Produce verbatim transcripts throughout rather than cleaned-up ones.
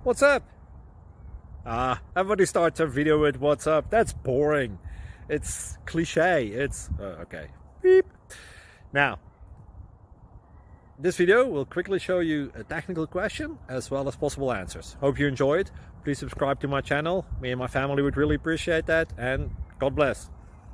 What's up? Ah, everybody starts a video with what's up. That's boring. It's cliche. It's uh, okay. Beep. Now, this video will quickly show you a technical question as well as possible answers. Hope you enjoyed. Please subscribe to my channel. Me and my family would really appreciate that, and God bless.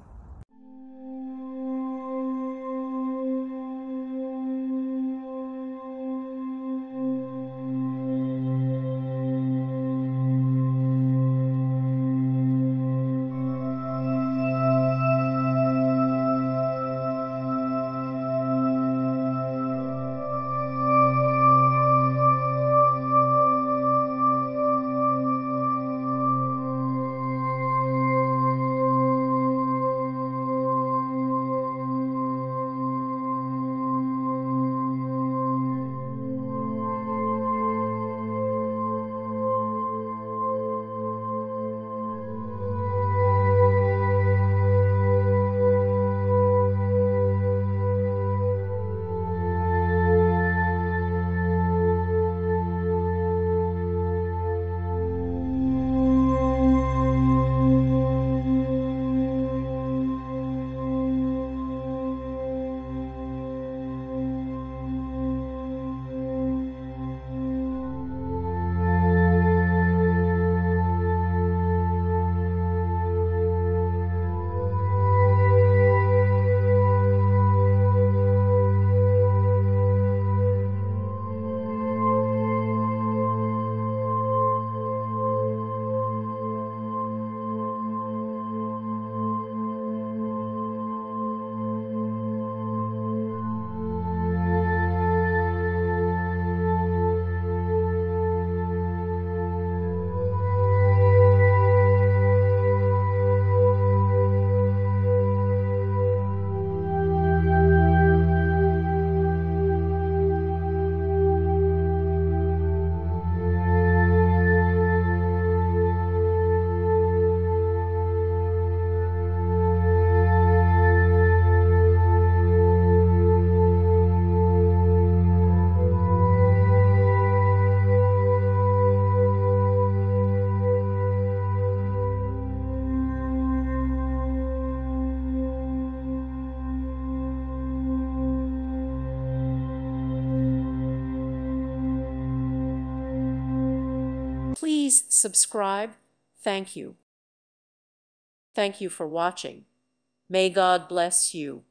Please subscribe. Thank you. Thank you for watching. May God bless you.